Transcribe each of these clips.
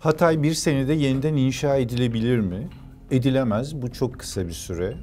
Hatay bir senede yeniden inşa edilebilir mi? Edilemez. Bu çok kısa bir süre.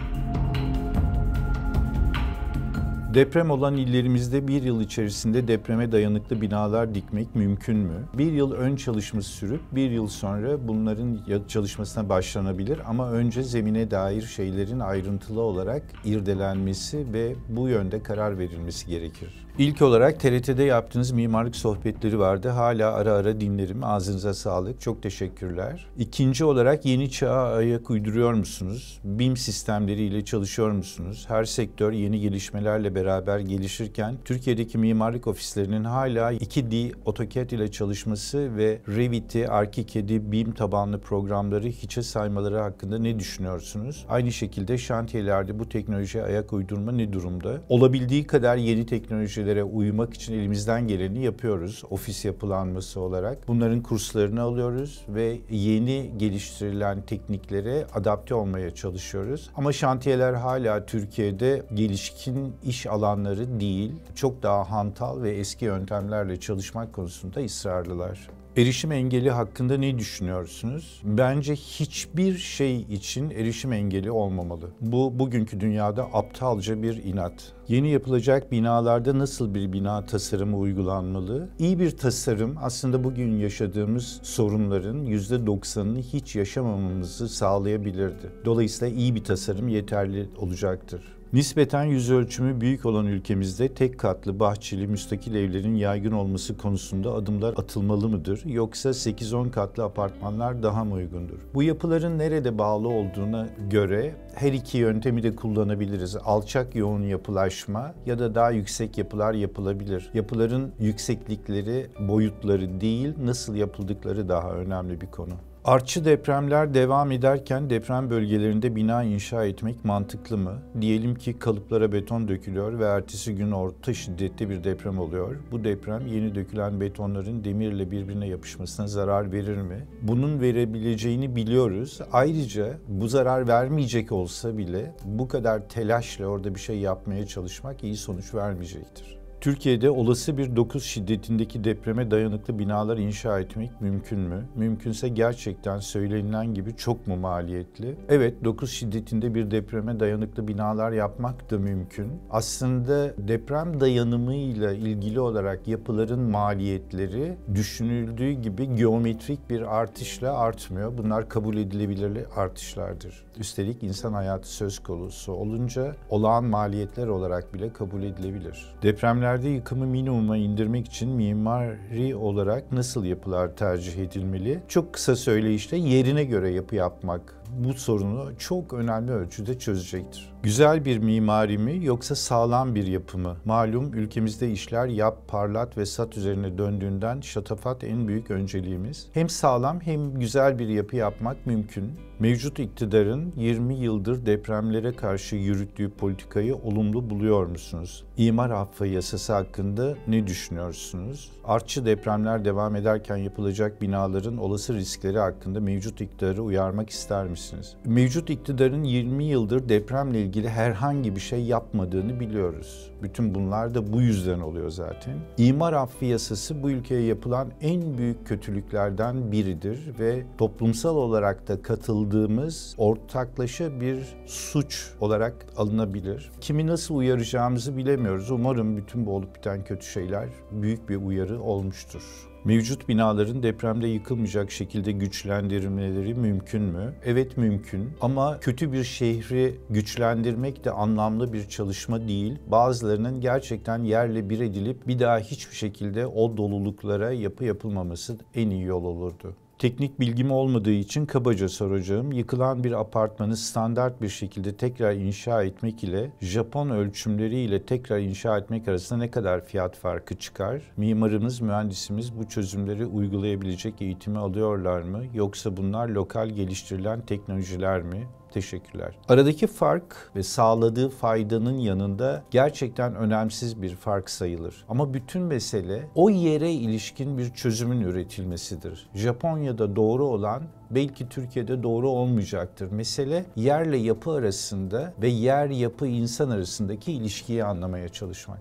Deprem olan illerimizde bir yıl içerisinde depreme dayanıklı binalar dikmek mümkün mü? Bir yıl ön çalışması sürüp bir yıl sonra bunların çalışmasına başlanabilir ama önce zemine dair şeylerin ayrıntılı olarak irdelenmesi ve bu yönde karar verilmesi gerekir. İlk olarak TRT'de yaptığınız mimarlık sohbetleri vardı. Hala ara ara dinlerim. Ağzınıza sağlık. Çok teşekkürler. İkinci olarak yeni çağa ayak uyduruyor musunuz? BİM sistemleriyle çalışıyor musunuz? Her sektör yeni gelişmelerle beraber gelişirken Türkiye'deki mimarlık ofislerinin hala 2D AutoCAD ile çalışması ve Revit'i, ArchiCAD'i, BİM tabanlı programları hiçe saymaları hakkında ne düşünüyorsunuz? Aynı şekilde şantiyelerde bu teknolojiye ayak uydurma ne durumda? Olabildiği kadar yeni teknolojilere uymak için elimizden geleni yapıyoruz. Ofis yapılanması olarak. Bunların kurslarını alıyoruz ve yeni geliştirilen tekniklere adapte olmaya çalışıyoruz. Ama şantiyeler hala Türkiye'de gelişkin iş alanları değil, çok daha hantal ve eski yöntemlerle çalışmak konusunda ısrarlılar. Erişim engeli hakkında ne düşünüyorsunuz? Bence hiçbir şey için erişim engeli olmamalı. Bu bugünkü dünyada aptalca bir inat. Yeni yapılacak binalarda nasıl bir bina tasarımı uygulanmalı? İyi bir tasarım aslında bugün yaşadığımız sorunların %90'ını hiç yaşamamamızı sağlayabilirdi. Dolayısıyla iyi bir tasarım yeterli olacaktır. Nispeten yüz ölçümü büyük olan ülkemizde tek katlı, bahçeli, müstakil evlerin yaygın olması konusunda adımlar atılmalı mıdır? Yoksa 8-10 katlı apartmanlar daha mı uygundur? Bu yapıların nerede bağlı olduğuna göre her iki yöntemi de kullanabiliriz. Alçak yoğun yapılaşma ya da daha yüksek yapılar yapılabilir. Yapıların yükseklikleri, boyutları değil, nasıl yapıldıkları daha önemli bir konu. Artçı depremler devam ederken deprem bölgelerinde bina inşa etmek mantıklı mı? Diyelim ki kalıplara beton dökülüyor ve ertesi gün orta şiddetli bir deprem oluyor. Bu deprem yeni dökülen betonların demirle birbirine yapışmasına zarar verir mi? Bunun verebileceğini biliyoruz. Ayrıca bu zarar vermeyecek olsa bile bu kadar telaşla orada bir şey yapmaya çalışmak iyi sonuç vermeyecektir. Türkiye'de olası bir 9 şiddetindeki depreme dayanıklı binalar inşa etmek mümkün mü? Mümkünse gerçekten söylenilen gibi çok mu maliyetli? Evet, 9 şiddetinde bir depreme dayanıklı binalar yapmak da mümkün. Aslında deprem dayanımıyla ilgili olarak yapıların maliyetleri düşünüldüğü gibi geometrik bir artışla artmıyor. Bunlar kabul edilebilir artışlardır. Üstelik insan hayatı söz konusu olunca olağan maliyetler olarak bile kabul edilebilir. Depremlerde yıkımı minimuma indirmek için mimari olarak nasıl yapılar tercih edilmeli? Çok kısa söyleyişle yerine göre yapı yapmak bu sorunu çok önemli ölçüde çözecektir. Güzel bir mimari mi yoksa sağlam bir yapı mı? Malum ülkemizde işler yap, parlat ve sat üzerine döndüğünden şatafat en büyük önceliğimiz. Hem sağlam hem güzel bir yapı yapmak mümkün. Mevcut iktidarın 20 yıldır depremlere karşı yürüttüğü politikayı olumlu buluyor musunuz? İmar affı yasası hakkında ne düşünüyorsunuz? Artçı depremler devam ederken yapılacak binaların olası riskleri hakkında mevcut iktidarı uyarmak ister misiniz? Mevcut iktidarın 20 yıldır depremle ilgili herhangi bir şey yapmadığını biliyoruz. Bütün bunlar da bu yüzden oluyor zaten. İmar affı yasası bu ülkeye yapılan en büyük kötülüklerden biridir ve toplumsal olarak da katıldığımız ortaklaşa bir suç olarak alınabilir. Kimi nasıl uyaracağımızı bilemiyoruz. Umarım bütün bu olup biten kötü şeyler büyük bir uyarı olmuştur. Mevcut binaların depremde yıkılmayacak şekilde güçlendirilmeleri mümkün mü? Evet mümkün ama kötü bir şehri güçlendirmek de anlamlı bir çalışma değil. Bazılarının gerçekten yerle bir edilip bir daha hiçbir şekilde o doluluklara yapı yapılmaması en iyi yol olurdu. Teknik bilgim olmadığı için kabaca soracağım. Yıkılan bir apartmanı standart bir şekilde tekrar inşa etmek ile Japon ölçümleriyle tekrar inşa etmek arasında ne kadar fiyat farkı çıkar? Mimarımız, mühendisimiz bu çözümleri uygulayabilecek eğitimi alıyorlar mı? Yoksa bunlar lokal geliştirilen teknolojiler mi? Teşekkürler. Aradaki fark ve sağladığı faydanın yanında gerçekten önemsiz bir fark sayılır. Ama bütün mesele o yere ilişkin bir çözümün üretilmesidir. Japonya'da doğru olan belki Türkiye'de doğru olmayacaktır. Mesele yerle yapı arasında ve yer yapı insan arasındaki ilişkiyi anlamaya çalışmak.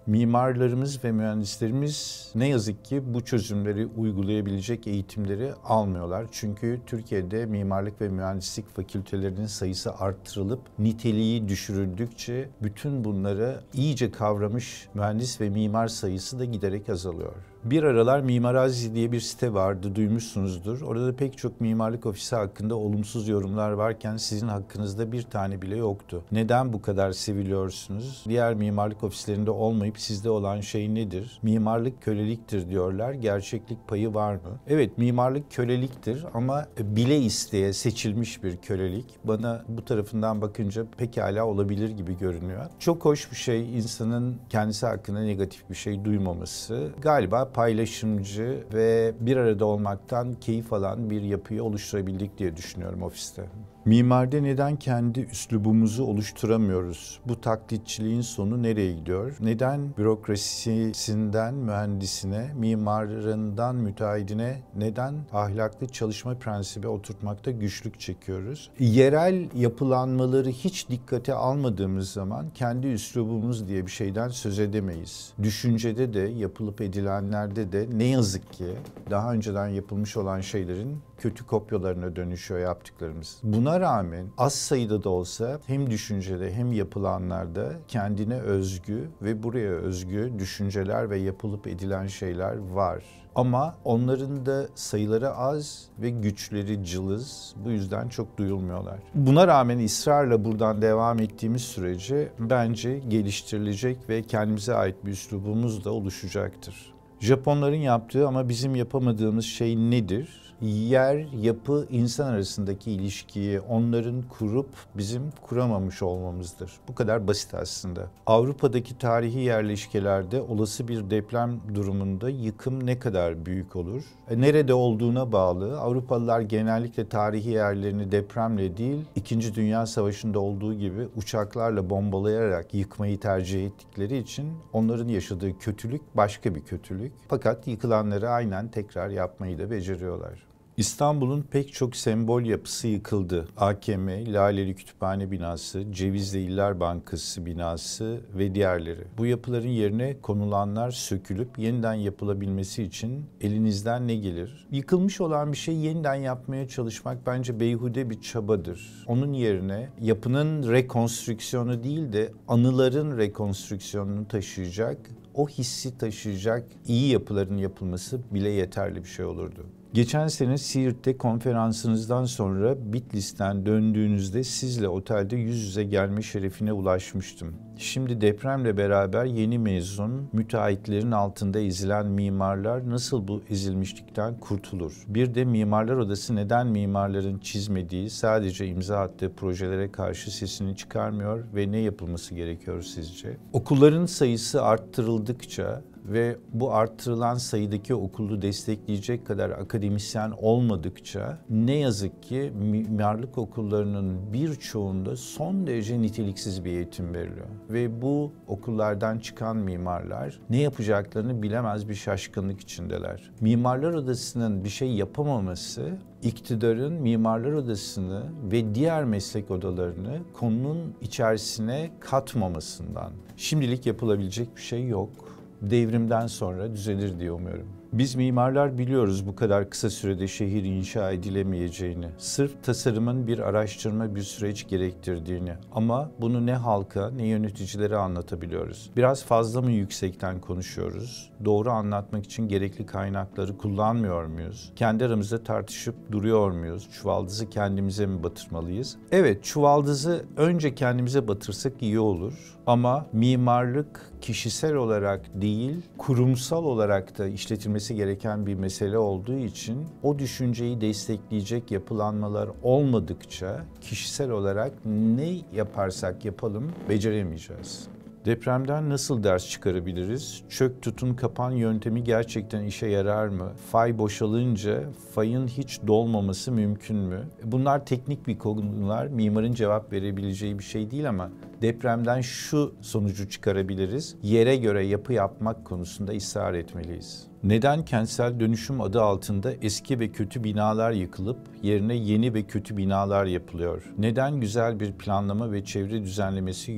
Mimarlarımız ve mühendislerimiz ne yazık ki bu çözümleri uygulayabilecek eğitimleri almıyorlar. Çünkü Türkiye'de mimarlık ve mühendislik fakültelerinin sayısı arttırılıp niteliği düşürüldükçe bütün bunları iyice kavramış mühendis ve mimar sayısı da giderek azalıyor. Bir aralar Mimarazi diye bir site vardı, duymuşsunuzdur. Orada pek çok mimarlık ofisi hakkında olumsuz yorumlar varken sizin hakkınızda bir tane bile yoktu. Neden bu kadar seviliyorsunuz? Diğer mimarlık ofislerinde olmayıp sizde olan şey nedir? Mimarlık köleliktir diyorlar. Gerçeklik payı var mı? Evet, mimarlık köleliktir ama bile isteye seçilmiş bir kölelik. Bana bu tarafından bakınca pekala olabilir gibi görünüyor. Çok hoş bir şey insanın kendisi hakkında negatif bir şey duymaması. Galiba paylaşımcı ve bir arada olmaktan keyif alan bir yapıyı oluşturabildik diye düşünüyorum ofiste. Mimaride neden kendi üslubumuzu oluşturamıyoruz? Bu taklitçiliğin sonu nereye gidiyor? Neden bürokrasisinden mühendisine, mimarından müteahhidine neden ahlaklı çalışma prensibi oturtmakta güçlük çekiyoruz? Yerel yapılanmaları hiç dikkate almadığımız zaman kendi üslubumuz diye bir şeyden söz edemeyiz. Düşüncede de, yapılıp edilenlerde de ne yazık ki daha önceden yapılmış olan şeylerin kötü kopyalarına dönüşüyor yaptıklarımız. Buna rağmen az sayıda da olsa hem düşüncede hem yapılanlarda kendine özgü ve buraya özgü düşünceler ve yapılıp edilen şeyler var. Ama onların da sayıları az ve güçleri cılız. Bu yüzden çok duyulmuyorlar. Buna rağmen ısrarla buradan devam ettiğimiz sürece bence geliştirilecek ve kendimize ait bir üslubumuz da oluşacaktır. Japonların yaptığı ama bizim yapamadığımız şey nedir? Yer, yapı, insan arasındaki ilişkiyi onların kurup bizim kuramamış olmamızdır. Bu kadar basit aslında. Avrupa'daki tarihi yerleşkelerde olası bir deprem durumunda yıkım ne kadar büyük olur? Nerede olduğuna bağlı. Avrupalılar genellikle tarihi yerlerini depremle değil, İkinci Dünya Savaşı'nda olduğu gibi uçaklarla bombalayarak yıkmayı tercih ettikleri için onların yaşadığı kötülük başka bir kötülük. Fakat yıkılanları aynen tekrar yapmayı da beceriyorlar. İstanbul'un pek çok sembol yapısı yıkıldı. AKM, Laleli Kütüphane binası, Cevizli İller Bankası binası ve diğerleri. Bu yapıların yerine konulanlar sökülüp yeniden yapılabilmesi için elinizden ne gelir? Yıkılmış olan bir şeyi yeniden yapmaya çalışmak bence beyhude bir çabadır. Onun yerine yapının rekonstrüksiyonu değil de anıların rekonstrüksiyonunu taşıyacak, o hissi taşıyacak iyi yapıların yapılması bile yeterli bir şey olurdu. Geçen sene Siirt'te konferansınızdan sonra Bitlis'ten döndüğünüzde sizle otelde yüz yüze gelme şerefine ulaşmıştım. Şimdi depremle beraber yeni mezun, müteahhitlerin altında ezilen mimarlar nasıl bu ezilmişlikten kurtulur? Bir de Mimarlar Odası neden mimarların çizmediği, sadece imza attığı projelere karşı sesini çıkarmıyor ve ne yapılması gerekiyor sizce? Okulların sayısı arttırıldıkça ve bu arttırılan sayıdaki okulu destekleyecek kadar akademisyen olmadıkça ne yazık ki mimarlık okullarının birçoğunda son derece niteliksiz bir eğitim veriliyor. Ve bu okullardan çıkan mimarlar ne yapacaklarını bilemez bir şaşkınlık içindeler. Mimarlar Odası'nın bir şey yapamaması, iktidarın Mimarlar Odası'nı ve diğer meslek odalarını konunun içerisine katmamasından. Şimdilik yapılabilecek bir şey yok. Devrimden sonra düzelir diye umuyorum. Biz mimarlar biliyoruz bu kadar kısa sürede şehir inşa edilemeyeceğini, sırf tasarımın bir araştırma, bir süreç gerektirdiğini ama bunu ne halka ne yöneticilere anlatabiliyoruz. Biraz fazla mı yüksekten konuşuyoruz? Doğru anlatmak için gerekli kaynakları kullanmıyor muyuz? Kendi aramızda tartışıp duruyor muyuz? Çuvaldızı kendimize mi batırmalıyız? Evet, çuvaldızı önce kendimize batırsak iyi olur ama mimarlık kişisel olarak değil, kurumsal olarak da işletilmesi gereken bir mesele olduğu için o düşünceyi destekleyecek yapılanmalar olmadıkça kişisel olarak ne yaparsak yapalım beceremeyeceğiz. Depremden nasıl ders çıkarabiliriz? Çök tutun kapan yöntemi gerçekten işe yarar mı? Fay boşalınca fayın hiç dolmaması mümkün mü? Bunlar teknik bir konular, mimarın cevap verebileceği bir şey değil ama depremden şu sonucu çıkarabiliriz. Yere göre yapı yapmak konusunda ısrar etmeliyiz. Neden kentsel dönüşüm adı altında eski ve kötü binalar yıkılıp yerine yeni ve kötü binalar yapılıyor? Neden güzel bir planlama ve çevre düzenlemesi yok?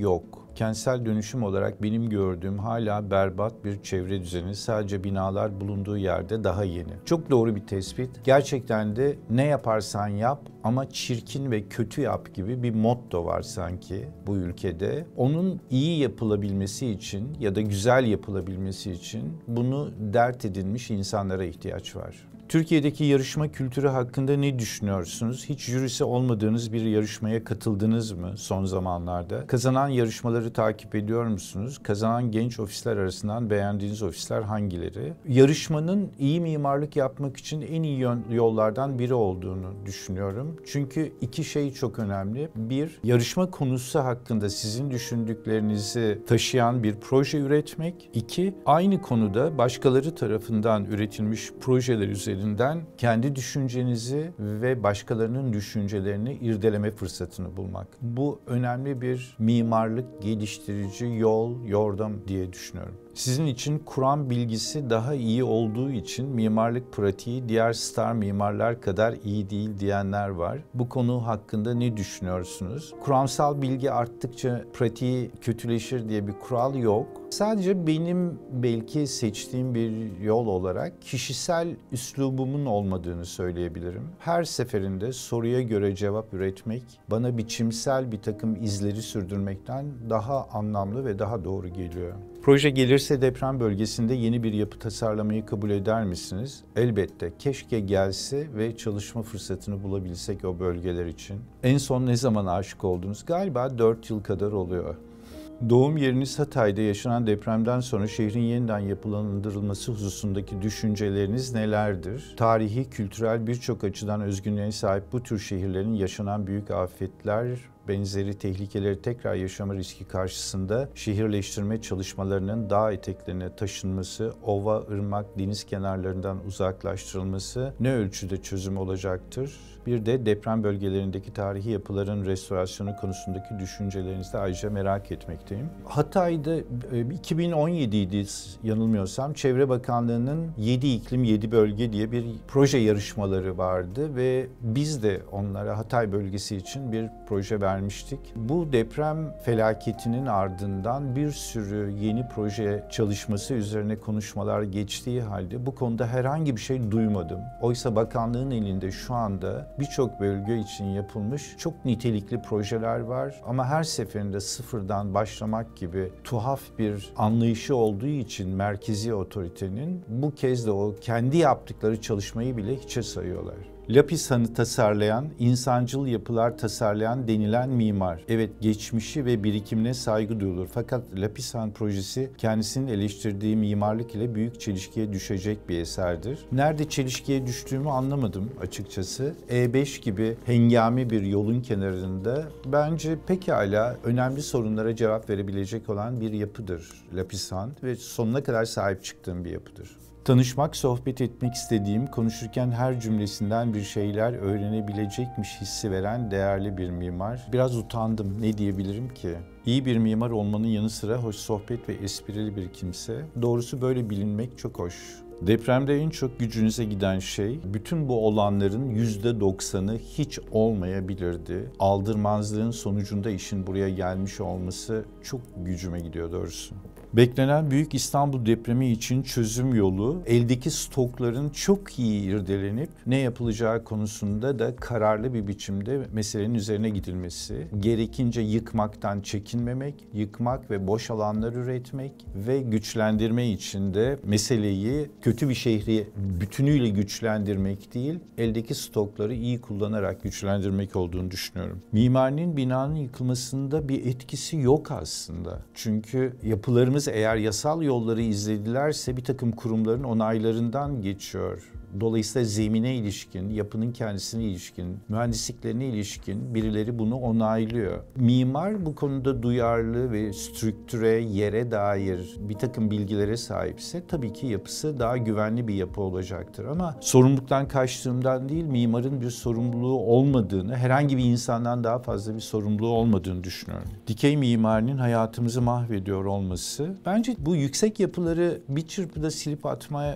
kentsel dönüşüm olarak benim gördüğüm hala berbat bir çevre düzeni. Sadece binalar bulunduğu yerde daha yeni. Çok doğru bir tespit. Gerçekten de ne yaparsan yap ama çirkin ve kötü yap gibi bir motto var sanki bu ülkede. Onun iyi yapılabilmesi için ya da güzel yapılabilmesi için bunu dert edinmiş insanlara ihtiyaç var. Türkiye'deki yarışma kültürü hakkında ne düşünüyorsunuz? Hiç jürisi olmadığınız bir yarışmaya katıldınız mı son zamanlarda? Kazanan yarışmaları takip ediyor musunuz? Kazanan genç ofisler arasından beğendiğiniz ofisler hangileri? Yarışmanın iyi mimarlık yapmak için en iyi yollardan biri olduğunu düşünüyorum. Çünkü iki şey çok önemli. Bir, yarışma konusu hakkında sizin düşündüklerinizi taşıyan bir proje üretmek. İki, aynı konuda başkaları tarafından üretilmiş projeler üzerinden kendi düşüncenizi ve başkalarının düşüncelerini irdeleme fırsatını bulmak. Bu önemli bir mimarlık geliştirici yol, yordam diye düşünüyorum. Sizin için Kur'an bilgisi daha iyi olduğu için mimarlık pratiği diğer star mimarlar kadar iyi değil diyenler var. Bu konu hakkında ne düşünüyorsunuz? Kuramsal bilgi arttıkça pratiği kötüleşir diye bir kural yok. Sadece benim belki seçtiğim bir yol olarak kişisel üslubumun olmadığını söyleyebilirim. Her seferinde soruya göre cevap üretmek bana biçimsel bir takım izleri sürdürmekten daha anlamlı ve daha doğru geliyor. Proje gelirse deprem bölgesinde yeni bir yapı tasarlamayı kabul eder misiniz? Elbette. Keşke gelse ve çalışma fırsatını bulabilsek o bölgeler için. En son ne zaman aşık oldunuz? Galiba 4 yıl kadar oluyor. Doğum yeriniz Hatay'da yaşanan depremden sonra şehrin yeniden yapılandırılması hususundaki düşünceleriniz nelerdir? Tarihi, kültürel birçok açıdan özgünlüğe sahip bu tür şehirlerin yaşanan büyük afetler, benzeri tehlikeleri tekrar yaşama riski karşısında şehirleştirme çalışmalarının dağ eteklerine taşınması, ova, ırmak, deniz kenarlarından uzaklaştırılması ne ölçüde çözüm olacaktır? Bir de deprem bölgelerindeki tarihi yapıların restorasyonu konusundaki düşüncelerinizi de ayrıca merak etmekteyim. Hatay'da 2017'ydi yanılmıyorsam Çevre Bakanlığı'nın 7 iklim 7 bölge diye bir proje yarışmaları vardı ve biz de onlara Hatay bölgesi için bir proje vermiştik. Bu deprem felaketinin ardından bir sürü yeni proje çalışması üzerine konuşmalar geçtiği halde bu konuda herhangi bir şey duymadım. Oysa bakanlığın elinde şu anda birçok bölge için yapılmış çok nitelikli projeler var ama her seferinde sıfırdan başlamak gibi tuhaf bir anlayışı olduğu için merkezi otoritenin bu kez de o kendi yaptıkları çalışmayı bile hiçe sayıyorlar. Lapishan'ı tasarlayan, insancıl yapılar tasarlayan denilen mimar. Evet, geçmişi ve birikimine saygı duyulur. Fakat Lapishan projesi kendisinin eleştirdiği mimarlık ile büyük çelişkiye düşecek bir eserdir. Nerede çelişkiye düştüğümü anlamadım açıkçası. E5 gibi hengami bir yolun kenarında bence pekala önemli sorunlara cevap verebilecek olan bir yapıdır Lapishan ve sonuna kadar sahip çıktığım bir yapıdır. Tanışmak, sohbet etmek istediğim, konuşurken her cümlesinden bir şeyler öğrenebilecekmiş hissi veren değerli bir mimar. Biraz utandım, ne diyebilirim ki? İyi bir mimar olmanın yanı sıra hoş sohbet ve esprili bir kimse. Doğrusu böyle bilinmek çok hoş. Depremde en çok gücünüze giden şey, bütün bu olanların %90'ı hiç olmayabilirdi. Aldırmazlığın sonucunda işin buraya gelmiş olması çok gücüme gidiyor doğrusu. Beklenen Büyük İstanbul depremi için çözüm yolu, eldeki stokların çok iyi irdelenip ne yapılacağı konusunda da kararlı bir biçimde meselenin üzerine gidilmesi, gerekince yıkmaktan çekinmemek, yıkmak ve boş alanlar üretmek ve güçlendirme için de meseleyi kötü bir şehri bütünüyle güçlendirmek değil, eldeki stokları iyi kullanarak güçlendirmek olduğunu düşünüyorum. Mimarinin binanın yıkılmasında bir etkisi yok aslında. Çünkü yapılarımız eğer yasal yolları izledilerse bir takım kurumların onaylarından geçiyor. Dolayısıyla zemine ilişkin, yapının kendisine ilişkin, mühendisliklerine ilişkin birileri bunu onaylıyor. Mimar bu konuda duyarlı ve strüktüre, yere dair bir takım bilgilere sahipse tabii ki yapısı daha güvenli bir yapı olacaktır. Ama sorumluluktan kaçtığımdan değil, mimarın bir sorumluluğu olmadığını, herhangi bir insandan daha fazla bir sorumluluğu olmadığını düşünüyorum. Dikey mimarinin hayatımızı mahvediyor olması, bence bu yüksek yapıları bir çırpıda silip atmak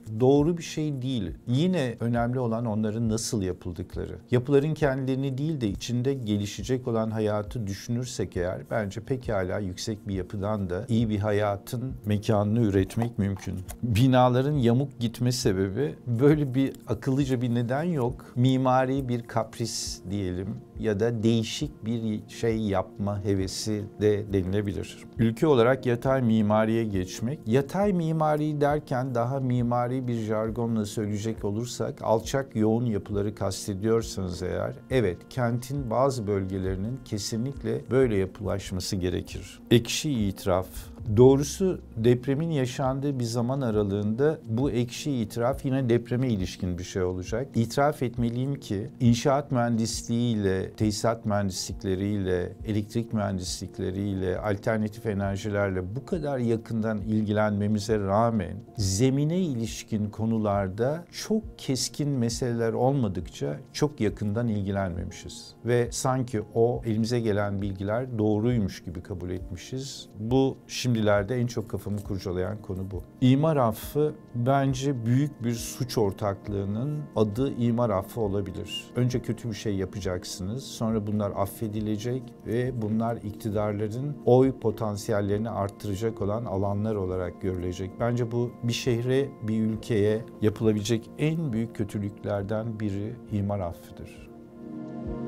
doğru bir şey değil. Yine önemli olan onların nasıl yapıldıkları. Yapıların kendilerini değil de içinde gelişecek olan hayatı düşünürsek eğer bence pekala yüksek bir yapıdan da iyi bir hayatın mekanını üretmek mümkün. Binaların yamuk gitme sebebi böyle bir akıllıca bir neden yok. Mimari bir kapris diyelim ya da değişik bir şey yapma hevesi de denilebilir. Ülke olarak yatay mimariye geçmek. Yatay mimari derken daha mimari bir jargonla söyleyecek olursak alçak yoğun yapıları kastediyorsanız eğer evet kentin bazı bölgelerinin kesinlikle böyle yapılaşması gerekir. Ekşi itiraf. Doğrusu depremin yaşandığı bir zaman aralığında bu ekşi itiraf yine depreme ilişkin bir şey olacak. İtiraf etmeliyim ki inşaat mühendisliğiyle, tesisat mühendislikleriyle, elektrik mühendislikleriyle, alternatif enerjilerle bu kadar yakından ilgilenmemize rağmen zemine ilişkin konularda çok keskin meseleler olmadıkça çok yakından ilgilenmemişiz. Ve sanki o elimize gelen bilgiler doğruymuş gibi kabul etmişiz. Bu şimdilerde en çok kafamı kurcalayan konu bu. İmar affı bence büyük bir suç ortaklığının adı imar affı olabilir. Önce kötü bir şey yapacaksınız, sonra bunlar affedilecek ve bunlar iktidarların oy potansiyellerini arttıracak olan alanlar olarak görülecek. Bence bu bir şehre, bir ülkeye yapılabilecek en büyük kötülüklerden biri imar affıdır.